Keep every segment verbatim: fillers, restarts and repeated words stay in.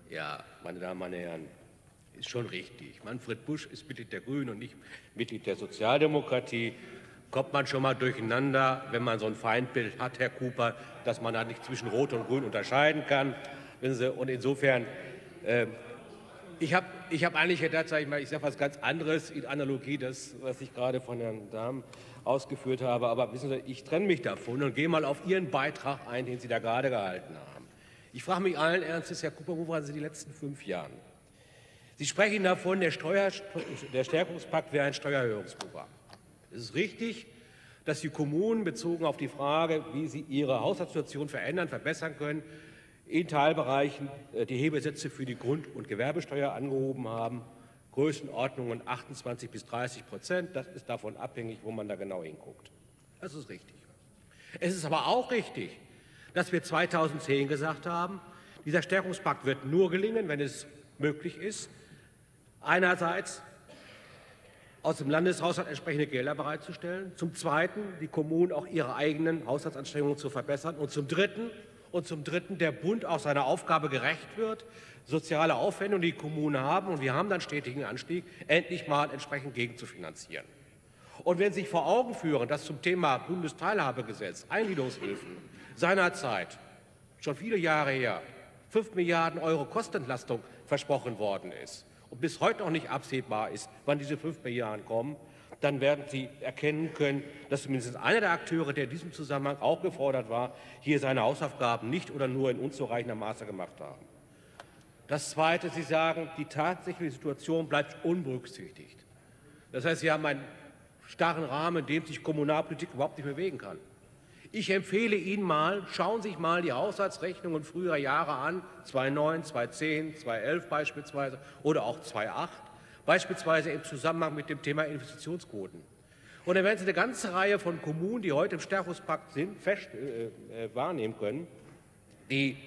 Ja, meine Damen und Herren, ist schon richtig. Manfred Busch ist Mitglied der Grünen und nicht Mitglied der Sozialdemokratie. Kommt man schon mal durcheinander, wenn man so ein Feindbild hat, Herr Cooper, dass man da nicht zwischen Rot und Grün unterscheiden kann. Und insofern, äh, ich habe ich hab eigentlich tatsächlich mal, ich sage was ganz anderes in Analogie, das, was ich gerade von Herrn Dahm ausgeführt habe. Aber wissen Sie, ich trenne mich davon und gehe mal auf Ihren Beitrag ein, den Sie da gerade gehalten haben. Ich frage mich allen Ernstes, Herr Cooper, wo waren Sie die letzten fünf Jahre? Sie sprechen davon, der, Steuer, der Stärkungspakt wäre ein Steuererhöhungsprogramm. Es ist richtig, dass die Kommunen bezogen auf die Frage, wie sie ihre Haushaltssituation verändern, verbessern können, in Teilbereichen die Hebesätze für die Grund- und Gewerbesteuer angehoben haben. Größenordnungen achtundzwanzig bis dreißig Prozent. Das ist davon abhängig, wo man da genau hinguckt. Das ist richtig. Es ist aber auch richtig, dass wir zweitausendzehn gesagt haben, dieser Stärkungspakt wird nur gelingen, wenn es möglich ist, einerseits aus dem Landeshaushalt entsprechende Gelder bereitzustellen, zum Zweiten die Kommunen auch ihre eigenen Haushaltsanstrengungen zu verbessern und zum Dritten, und zum Dritten der Bund auch seiner Aufgabe gerecht wird, soziale Aufwendungen, die die Kommunen haben, und wir haben dann stetigen Anstieg, endlich mal entsprechend gegenzufinanzieren. Und wenn Sie sich vor Augen führen, dass zum Thema Bundesteilhabegesetz, Eingliederungshilfen seinerzeit, schon viele Jahre her, fünf Milliarden Euro Kostenentlastung versprochen worden ist und bis heute noch nicht absehbar ist, wann diese fünf Milliarden kommen, dann werden Sie erkennen können, dass zumindest einer der Akteure, der in diesem Zusammenhang auch gefordert war, hier seine Hausaufgaben nicht oder nur in unzureichendem Maße gemacht haben. Das Zweite, Sie sagen, die tatsächliche Situation bleibt unberücksichtigt. Das heißt, Sie haben einen starren Rahmen, in dem sich Kommunalpolitik überhaupt nicht bewegen kann. Ich empfehle Ihnen mal, schauen Sie sich mal die Haushaltsrechnungen früherer Jahre an, zweitausendneun, zweitausendzehn, zweitausendelf beispielsweise oder auch zweitausendacht, beispielsweise im Zusammenhang mit dem Thema Investitionsquoten. Und dann werden Sie eine ganze Reihe von Kommunen, die heute im Stärkungspakt sind, fest, äh, äh, wahrnehmen können, die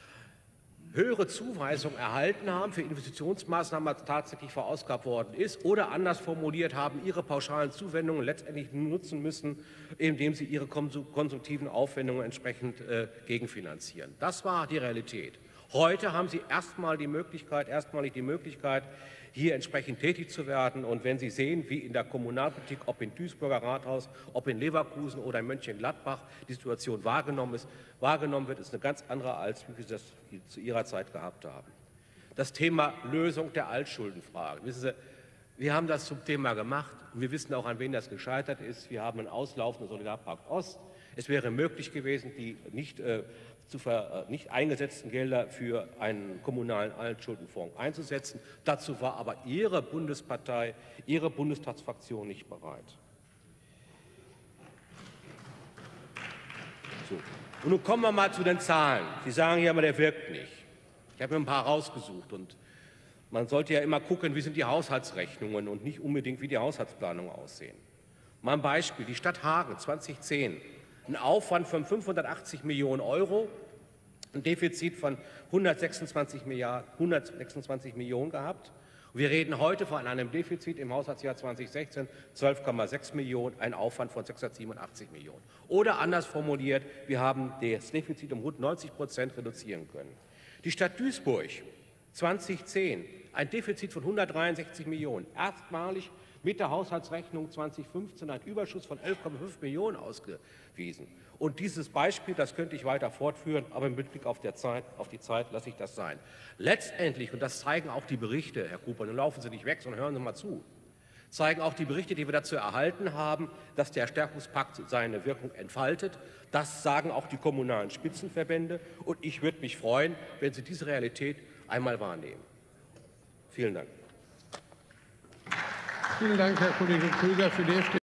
höhere Zuweisungen erhalten haben für Investitionsmaßnahmen, als tatsächlich verausgabt worden ist, oder anders formuliert haben, ihre pauschalen Zuwendungen letztendlich nutzen müssen, indem sie ihre konsumtiven Aufwendungen entsprechend äh, gegenfinanzieren. Das war die Realität. Heute haben Sie erstmal die Möglichkeit, erstmalig die Möglichkeit, hier entsprechend tätig zu werden. Und wenn Sie sehen, wie in der Kommunalpolitik, ob in Duisburger Rathaus, ob in Leverkusen oder in Mönchengladbach die Situation wahrgenommen, ist, wahrgenommen wird, ist eine ganz andere, als wie wir das zu Ihrer Zeit gehabt haben. Das Thema Lösung der Altschuldenfrage. Wissen Sie, wir haben das zum Thema gemacht. Wir wissen auch, an wen das gescheitert ist. Wir haben einen auslaufenden Solidarpakt Ost. Es wäre möglich gewesen, die nicht, äh, zu ver, äh, nicht eingesetzten Gelder für einen kommunalen Altschuldenfonds einzusetzen. Dazu war aber Ihre Bundespartei, Ihre Bundestagsfraktion nicht bereit. So. Und nun kommen wir mal zu den Zahlen. Sie sagen ja immer, der wirkt nicht. Ich habe mir ein paar rausgesucht. Und man sollte ja immer gucken, wie sind die Haushaltsrechnungen und nicht unbedingt, wie die Haushaltsplanungen aussehen. Mal ein Beispiel. Die Stadt Hagen zweitausendzehn. Ein Aufwand von fünfhundertachtzig Millionen Euro, ein Defizit von hundertsechsundzwanzig Millionen gehabt. Und wir reden heute von einem Defizit im Haushaltsjahr zweitausendsechzehn zwölf Komma sechs Millionen, ein Aufwand von sechshundertsiebenundachtzig Millionen. Oder anders formuliert, wir haben das Defizit um rund neunzig Prozent reduzieren können. Die Stadt Duisburg zweitausendzehn, ein Defizit von hundertdreiundsechzig Millionen, erstmalig mit der Haushaltsrechnung zweitausendfünfzehn ein Überschuss von elf Komma fünf Millionen ausgewiesen. Und dieses Beispiel, das könnte ich weiter fortführen, aber mit Blick auf, der Zeit, auf die Zeit lasse ich das sein. Letztendlich, und das zeigen auch die Berichte, Herr Cooper, nun laufen Sie nicht weg, sondern hören Sie mal zu, zeigen auch die Berichte, die wir dazu erhalten haben, dass der Stärkungspakt seine Wirkung entfaltet. Das sagen auch die kommunalen Spitzenverbände. Und ich würde mich freuen, wenn Sie diese Realität einmal wahrnehmen. Vielen Dank. Vielen Dank, Herr Kollege Krüger. Für die